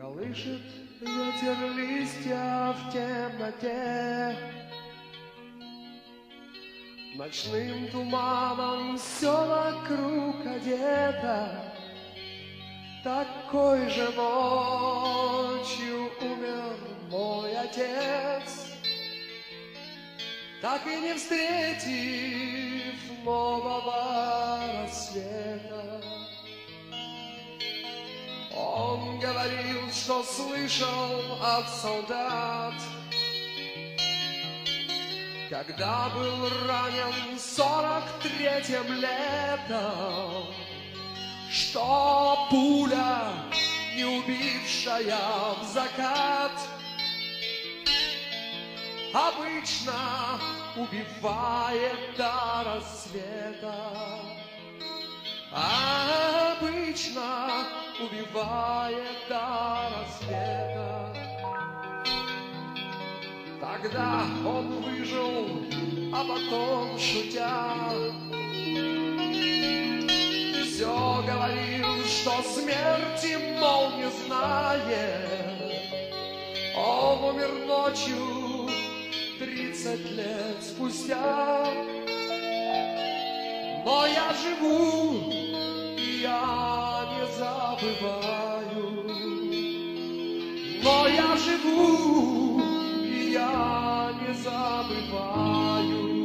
Колышет ветер листья в темноте, ночным туманом все вокруг одето. Такой же ночью умер мой отец, так и не встретив нового рассвета. Он говорил, что слышал от солдат, когда был ранен 43-м летом, что пуля, не убившая в закат, обычно убивает до рассвета. Обычно убивает до рассвета. Тогда он выжил, а потом, шутя, все говорил, что смерти, мол, не знает. Он умер ночью 30 лет спустя. Но я живу, и я не забываю. Но я живу, и я не забываю.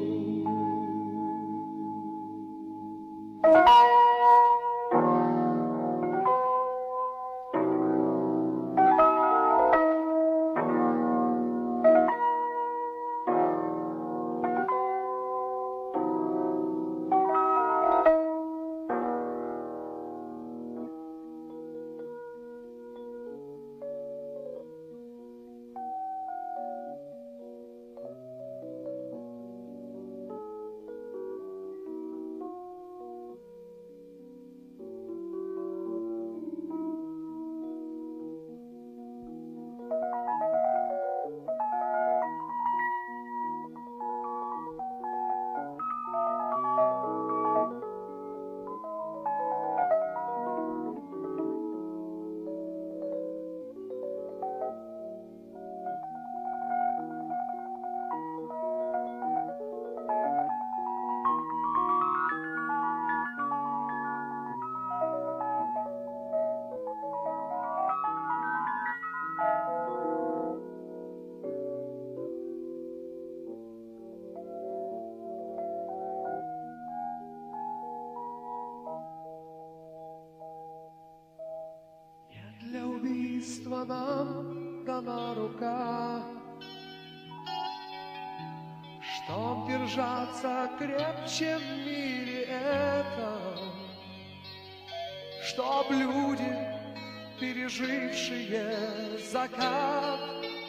Для убийства нам дана рука, чтоб держаться крепче в мире этом, чтоб люди, пережившие закат,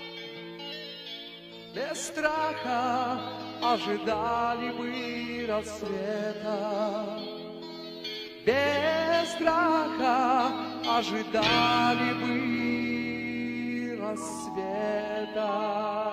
без страха ожидали бы рассвета. Без страха ожидали бы рассвета.